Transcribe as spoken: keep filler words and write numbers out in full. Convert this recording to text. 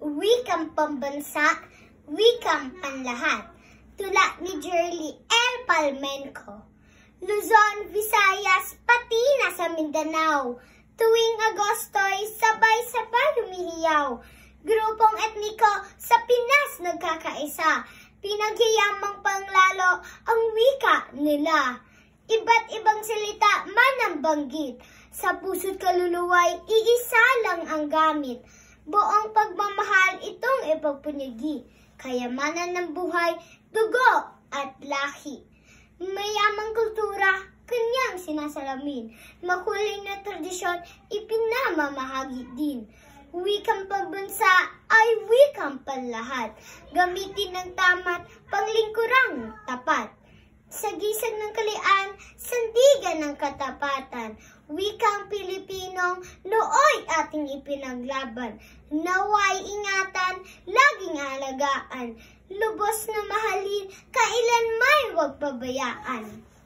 wikang pambansa, wikang panlahat. Tula ni Jerly L. Palmenco. Luzon, Visayas, pati na sa Mindanao. Tuwing Agosto'y sabay-sabay humihiyaw. Grupong etniko sa Pinas nagkakaisa. Pinaghiyamang panglalo ang wika nila. Iba't ibang salita man ang banggit. Sa puso't kaluluwa'y iisa lang ang gamit. Buong pagmamahal itong ipagpunyagi. Kayamanan ng buhay, dugo at lahi. Mayamang kultura, kanyang sinasalamin. Makulay na tradisyon, ipinamamahagi din. Wikang pambansa ay wikang panlahat. Gamitin ng tama't panglingkurang tapat. Sa gisag ng kalian, sandigan ng katapatan. Wikang Pilipinong nooy ating ipinaglaban. Naway ingatan, laging alagaan. Lubos na mahalin, kailan may huwag pabayaan.